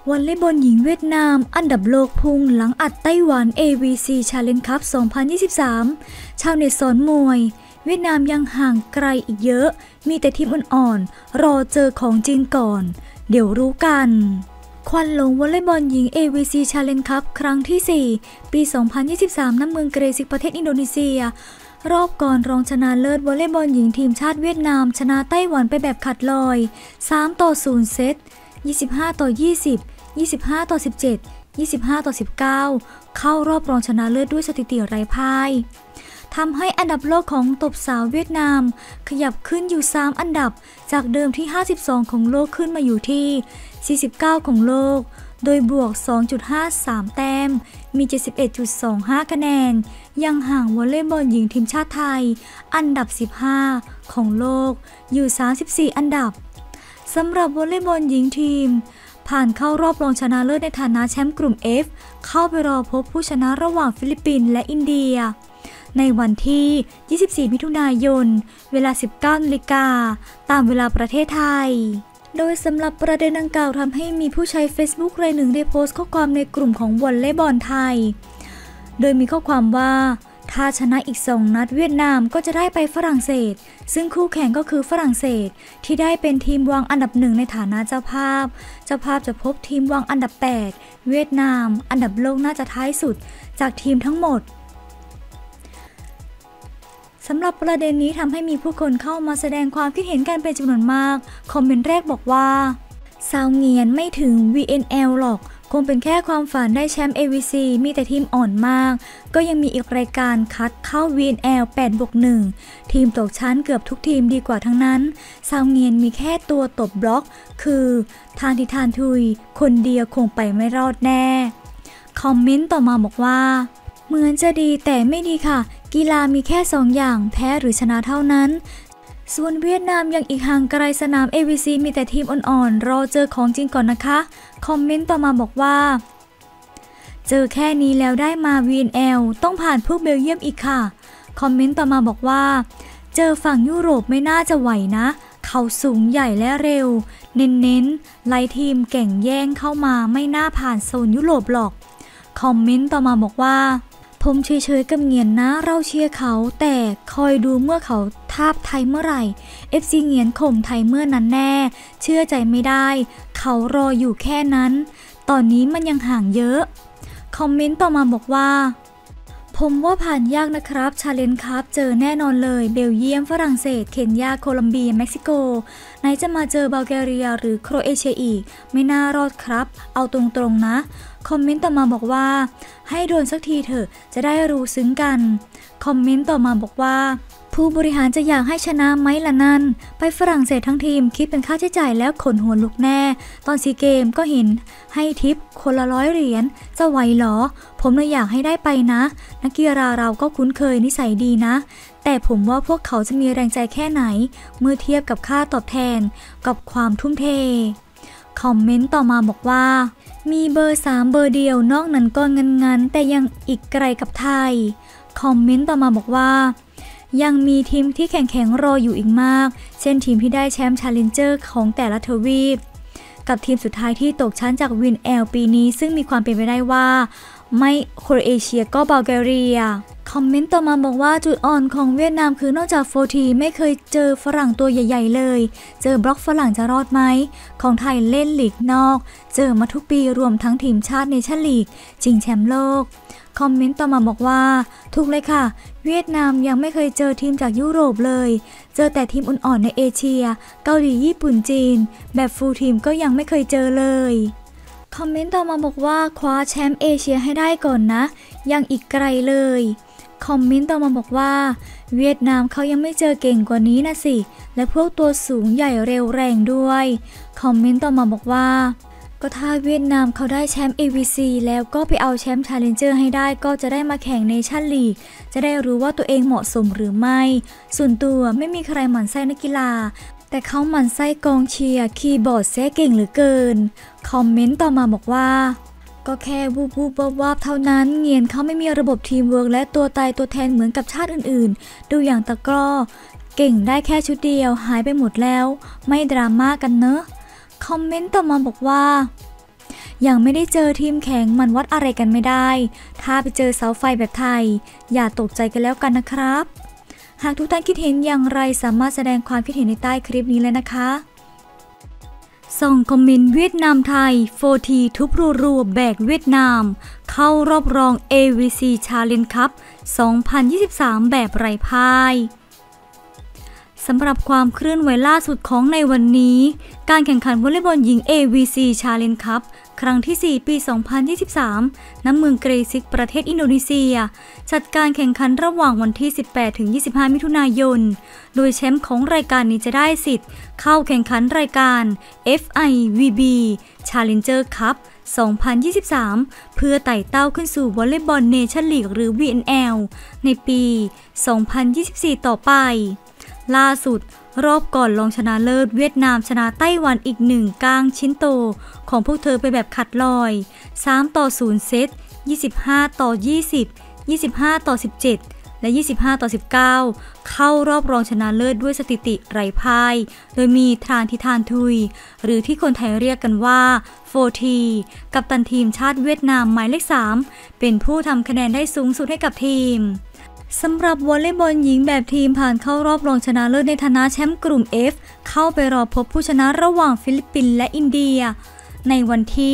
วอลเลย์บอลหญิงเวียดนามอันดับโลกพุ่งหลังอัดไต้หวัน AVC Challenge Cup 2023 ชาวเน็ตสอนมวยเวียดนามยังห่างไกลอีกเยอะมีแต่ทีมอ่อนๆรอเจอของจริงก่อนเดี๋ยวรู้กันควันหลงวอลเลย์บอลหญิง AVC Challenge Cup ครั้งที่ 4 ปี 2023 ณ เมืองเกรซิกประเทศอินโดนีเซียรอบก่อนรองชนะเลิศวอลเลย์บอลหญิงทีมชาติเวียดนามชนะไต้หวันไปแบบขาดลอย 3-0 เซต 25-20 25-17 25-19 เข้ารอบรองชนะเลิศด้วยสถิติไร้พ่ายทำให้อันดับโลกของตบสาวเวียดนามขยับขึ้นอยู่3อันดับจากเดิมที่52ของโลกขึ้นมาอยู่ที่49ของโลกโดยบวก 2.53 แต้มมี 71.25 คะแนนยังห่างวอลเลย์บอลหญิงทีมชาติไทยอันดับ15ของโลกอยู่34อันดับสำหรับวอลเลย์บอลหญิงทีมผ่านเข้ารอบรองชนะเลิศในฐานะแชมป์กลุ่ม F เข้าไปรอพบผู้ชนะระหว่างฟิลิปปินส์และอินเดียในวันที่ 24 มิถุนายน เวลา 19 นาฬิกาตามเวลาประเทศไทยโดยสำหรับประเด็นดังกล่าวทำให้มีผู้ใช้ Facebook รายหนึ่งได้โพสต์ข้อความในกลุ่มของวอลเลย์บอลไทยโดยมีข้อความว่าถ้าชนะอีก2นัดเวียดนามก็จะได้ไปฝรั่งเศสซึ่งคู่แข่งก็คือฝรั่งเศสที่ได้เป็นทีมวางอันดับ1ในฐานะเจ้าภาพจะพบทีมวางอันดับ8เวียดนามอันดับโลกน่าจะท้ายสุดจากทีมทั้งหมดสำหรับประเด็นนี้ทำให้มีผู้คนเข้ามาแสดงความคิดเห็นกันเป็นจำนวนมากคอมเมนต์แรกบอกว่าซาวเงียนไม่ถึง VNL หรอกคงเป็นแค่ความฝันได้แชมป์ AVC มีแต่ทีมอ่อนมากก็ยังมีอีกรายการคัดเข้า VNL 8+1 ทีมตกชั้นเกือบทุกทีมดีกว่าทั้งนั้นซาวเงียนมีแค่ตัวตบบล็อกคือทานทิทานทุยคนเดียวคงไปไม่รอดแน่คอมเมนต์ต่อมาบอกว่าเหมือนจะดีแต่ไม่ดีค่ะกีฬามีแค่2อย่างแพ้หรือชนะเท่านั้นส่วนเวียดนามยังอีกห่างไกลสนาม AVC มีแต่ทีมอ่อนๆรอเจอของจริงก่อนนะคะคอมเมนต์ต่อมาบอกว่าเจอแค่นี้แล้วได้มา VNL ต้องผ่านพวกเบลเยียมอีกค่ะคอมเมนต์ต่อมาบอกว่าเจอฝั่งยุโรปไม่น่าจะไหวนะเขาสูงใหญ่และเร็วเน้นไล่ทีมแก่งแย่งเข้ามาไม่น่าผ่านโซนยุโรปหรอกคอมเมนต์ต่อมาบอกว่าผมเฉยๆกับเงียนนะเราเชียร์เขาแต่คอยดูเมื่อเขาทาบไทยเมื่อไหร่ FC เงียนข่มไทยเมื่อนั้นแน่เชื่อใจไม่ได้เขารออยู่แค่นั้นตอนนี้มันยังห่างเยอะคอมเมนต์ต่อมาบอกว่าผมว่าผ่านยากนะครับชาเลนจ์ครับเจอแน่นอนเลยเบลเยียมฝรั่งเศสเคนยาโคลัมเบียเม็กซิโกไหนจะมาเจอบัลแกเรียหรือโครเอเชียอีกไม่น่ารอดครับเอาตรงๆนะคอมเมนต์ต่อมาบอกว่าให้โดนสักทีเถอะจะได้รู้ซึ้งกันคอมเมนต์ต่อมาบอกว่าผู้บริหารจะอยากให้ชนะไหมล่ะนั่นไปฝรั่งเศสทั้งทีมคิดเป็นค่าใช้จ่ายแล้วขนหัวลุกแน่ตอนซีเกมก็เห็นให้ทิปคนละ100 เหรียญจะไหวหรอผมเลยอยากให้ได้ไปนะนักกีฬาเราก็คุ้นเคยนิสัยดีนะแต่ผมว่าพวกเขาจะมีแรงใจแค่ไหนเมื่อเทียบกับค่าตอบแทนกับความทุ่มเทคอมเมนต์ต่อมาบอกว่ามีเบอร์3เบอร์เดียวนอกนั้นก็งันแต่ยังอีกไกลกับไทยคอมเมนต์ต่อมาบอกว่ายังมีทีมที่แข็งรออยู่อีกมากเช่นทีมที่ได้แชมป์ Challenger ของแต่ละทวีปกับทีมสุดท้ายที่ตกชั้นจาก VNL ปีนี้ซึ่งมีความเป็นไปได้ว่าไม่โครเอเชียก็บัลแกเรียคอมเมนต์ต่อมาบอกว่าจุดอ่อนของเวียดนามคือนอกจากโฟทีไม่เคยเจอฝรั่งตัวใหญ่ๆเลยเจอบล็อกฝรั่งจะรอดไหมของไทยเล่นลีกนอกเจอมาทุกปีรวมทั้งทีมชาติเนชั่นลีกชิงแชมป์โลกคอมเมนต์ต่อมาบอกว่าถูกเลยค่ะเวียดนามยังไม่เคยเจอทีมจากยุโรปเลยเจอแต่ทีมอ่อนๆในเอเชียเกาหลีญี่ปุ่นจีนแบบฟูลทีมก็ยังไม่เคยเจอเลยคอมเมนต์ต่อมาบอกว่าคว้าแชมป์เอเชียให้ได้ก่อนนะยังอีกไกลเลยคอมเมนต์ต่อมาบอกว่าเวียดนามเขายังไม่เจอเก่งกว่านี้นะสิและพวกตัวสูงใหญ่เร็วแรงด้วยคอมเมนต์ต่อมาบอกว่าก็ถ้าเวียดนามเขาได้แชมป์ AVC แล้วก็ไปเอาแชมป์ Challenger ให้ได้ก็จะได้มาแข่งเนชั่นลีกจะได้รู้ว่าตัวเองเหมาะสมหรือไม่ส่วนตัวไม่มีใครหมั่นไส้นักกีฬาแต่เขาหมั่นไส้กองเชียร์คีย์บอร์ดแซ่เก่งเหลือเกินคอมเมนต์ต่อมาบอกว่าก็แค่วูบวาบเท่านั้นเงียนเขาไม่มีระบบทีมเวิร์กและตัวตายตัวแทนเหมือนกับชาติอื่นๆดูอย่างตะกร้อเก่งได้แค่ชุดเดียวหายไปหมดแล้วไม่ดราม่ากันเนอะคอมเมนต์ต่อมาบอกว่ายังไม่ได้เจอทีมแข็งมันวัดอะไรกันไม่ได้ถ้าไปเจอเสาไฟแบบไทยอย่าตกใจกันแล้วกันนะครับหากทุกท่านคิดเห็นอย่างไรสามารถแสดงความคิดเห็นในใต้คลิปนี้เลยนะคะส่งคอมเมนต์เวียดนามไทย4T ทุบรัวๆแบกเวียดนามเข้ารอบรอง AVC Challenge Cup 2023 แบบไร้พ่ายสำหรับความเคลื่อนไหวล่าสุดของในวันนี้การแข่งขันวอลเลย์บอลหญิง AVC Challenge Cup ครั้งที่ 4 ปี 2023 ณ เมืองเกรซิกประเทศอินโดนีเซียจัดการแข่งขันระหว่างวันที่ 18-25 มิถุนายนโดยแชมป์ของรายการนี้จะได้สิทธิ์เข้าแข่งขันรายการ FIVB Challenger Cup 2023 เพื่อไต่เต้าขึ้นสู่วอลเลย์บอลเนชั่นลีกหรือ VNL ในปี 2024 ต่อไปล่าสุดรอบก่อนรองชนะเลิศเวียดนามชนะไต้หวันอีกหนึ่งก้างชิ้นโตของพวกเธอไปแบบขัดลอย3-0เซต25-20 25-17 และ25-19เข้ารอบรองชนะเลิศด้วยสถิติไร้พ่ายโดยมีทานทิทานทุยหรือที่คนไทยเรียกกันว่า 4T กัปตันทีมชาติเวียดนามหมายเลข 3เป็นผู้ทำคะแนนได้สูงสุดให้กับทีมสำหรับวอลเลย์บอลหญิงแบบทีมผ่านเข้ารอบรองชนะเลิศในฐานะแชมป์กลุ่ม F เข้าไปรอพบผู้ชนะระหว่างฟิลิปปินส์และอินเดียในวันที่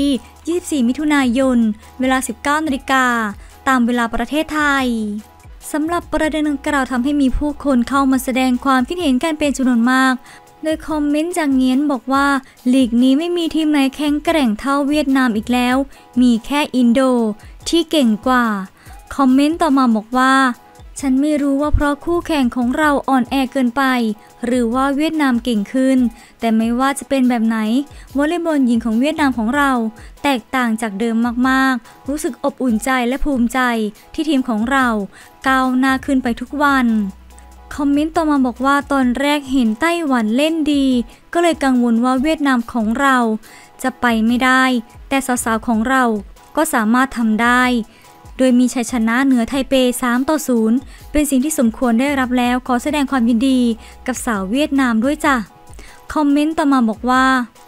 24 มิถุนายนเวลา 19 นาฬิกาตามเวลาประเทศไทยสำหรับประเด็นดังกล่าวทำให้มีผู้คนเข้ามาแสดงความคิดเห็นกันเป็นจำนวนมากโดยคอมเมนต์จากเงียนบอกว่าลีกนี้ไม่มีทีมไหนแข็งแกร่งเท่าเวียดนามอีกแล้วมีแค่อินโดที่เก่งกว่าคอมเมนต์ต่อมาบอกว่าฉันไม่รู้ว่าเพราะคู่แข่งของเราอ่อนแอเกินไปหรือว่าเวียดนามเก่งขึ้นแต่ไม่ว่าจะเป็นแบบไหนวอลเลย์บอลหญิงของเวียดนามของเราแตกต่างจากเดิมมากๆรู้สึกอบอุ่นใจและภูมิใจที่ทีมของเราก้าวหน้าขึ้นไปทุกวันคอมเมนต์ต่อมาบอกว่าตอนแรกเห็นไต้หวันเล่นดีก็เลยกังวลว่าเวียดนามของเราจะไปไม่ได้แต่สาวๆของเราก็สามารถทำได้โดยมีชัยชนะเหนือไทเป 3-0 เป็นสิ่งที่สมควรได้รับแล้วขอแสดงความยินดีกับสาวเวียดนามด้วยจ้ะคอมเมนต์ต่อมาบอกว่า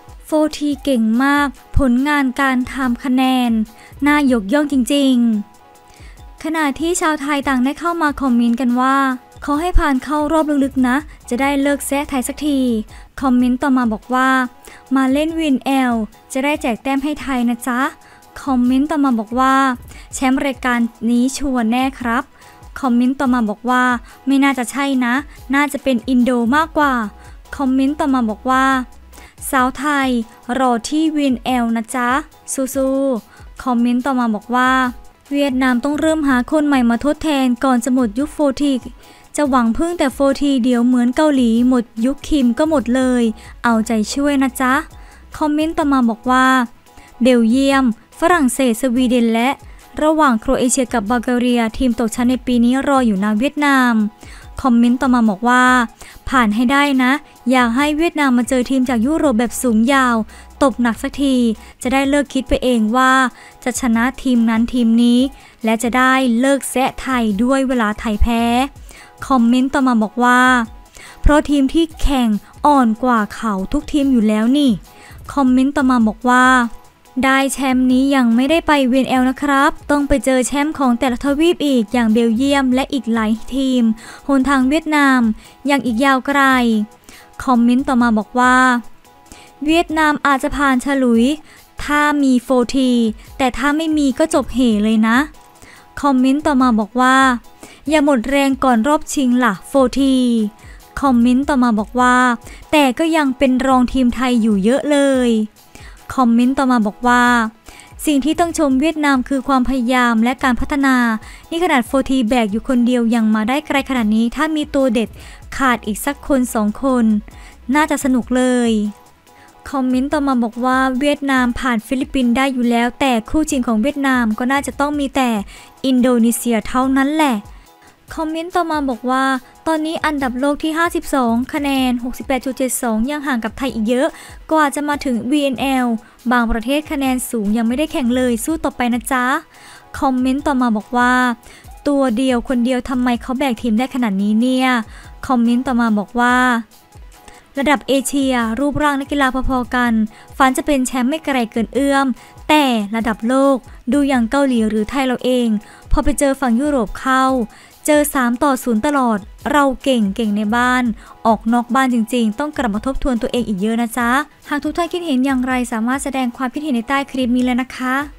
4T เก่งมากผลงานการทำคะแนนน่ายกย่องจริงๆขณะที่ชาวไทยต่างได้เข้ามาคอมเมนต์กันว่าขอให้ผ่านเข้ารอบลึกๆนะจะได้เลิกแซะไทยสักทีคอมเมนต์ต่อมาบอกว่ามาเล่นวินแอลจะได้แจกแต้มให้ไทยนะจ๊ะคอมเมนต์ต่อมาบอกว่าแชมป์รายการนี้ชัวร์แน่ครับคอมเมนต์ต่อมาบอกว่าไม่น่าจะใช่นะน่าจะเป็นอินโดมากกว่าคอมเมนต์ต่อมาบอกว่าสาวไทยรอที่วีนแอลนะจ๊ะสู้ๆคอมเมนต์ต่อมาบอกว่าเวียดนามต้องเริ่มหาคนใหม่มาทดแทนก่อนจะหมดยุค 4T จะหวังพึ่งแต่ 4T เดี๋ยวเหมือนเกาหลีหมดยุคคิมก็หมดเลยเอาใจช่วยนะจ๊ะคอมเมนต์ต่อมาบอกว่าเบลเยียมฝรั่งเศสสวีเดนและระหว่างโครเอเชียกับบัลแกเรียทีมตกชั้นในปีนี้รออยู่นะเวียดนามคอมเมนต์ต่อมาบอกว่าผ่านให้ได้นะอยากให้เวียดนามมาเจอทีมจากยุโรปแบบสูงยาวตบหนักสักทีจะได้เลิกคิดไปเองว่าจะชนะทีมนั้นทีมนี้และจะได้เลิกแซะไทยด้วยเวลาไทยแพ้คอมเมนต์ต่อมาบอกว่าเพราะทีมที่แข่งอ่อนกว่าเขาทุกทีมอยู่แล้วนี่คอมเมนต์ต่อมาบอกว่าได้แชมป์นี้ยังไม่ได้ไป VNL นะครับต้องไปเจอแชมป์ของแต่ละทวีปอีกอย่างเบลเยียมและอีกหลายทีมหนทางเวียดนามยังอีกยาวไกลคอมเมนต์ต่อมาบอกว่าเวียดนามอาจจะผ่านฉลุยถ้ามี 4T แต่ถ้าไม่มีก็จบเหเลยนะคอมเมนต์ต่อมาบอกว่าอย่าหมดแรงก่อนรอบชิงล่ะ 4T คอมเมนต์ต่อมาบอกว่าแต่ก็ยังเป็นรองทีมไทยอยู่เยอะเลยคอมเมนต์ต่อมาบอกว่าสิ่งที่ต้องชมเวียดนามคือความพยายามและการพัฒนานี่ขนาด 4T แบกอยู่คนเดียวยังมาได้ไกลขนาดนี้ถ้ามีตัวเด็ดขาดอีกสักคน2คนน่าจะสนุกเลยคอมเมนต์ต่อมาบอกว่าเวียดนามผ่านฟิลิปปินส์ได้อยู่แล้วแต่คู่ชิงของเวียดนามก็น่าจะต้องมีแต่อินโดนีเซียเท่านั้นแหละคอมเมนต์ต่อมาบอกว่าตอนนี้อันดับโลกที่52คะแนน 68.72 ยังห่างกับไทยอีกเยอะกว่าจะมาถึง VNL บางประเทศคะแนนสูงยังไม่ได้แข่งเลยสู้ต่อไปนะจ๊ะคอมเมนต์ต่อมาบอกว่าตัวเดียวคนเดียวทำไมเขาแบกทีมได้ขนาดนี้เนี่ยคอมเมนต์ต่อมาบอกว่าระดับเอเชียรูปร่างนักกีฬาพอๆกันฝันจะเป็นแชมป์ไม่ไกลเกินเอื้อมแต่ระดับโลกดูอย่างเกาหลีหรือไทยเราเองพอไปเจอฝั่งยุโรปเข้าเจอ3-0ตลอดเราเก่งในบ้านออกนอกบ้านจริงๆต้องกลับมาทบทวนตัวเองอีกเยอะนะจ๊ะหากทุกท่านคิดเห็นอย่างไรสามารถแสดงความคิดเห็นในใต้คลิปนี้เลยนะคะ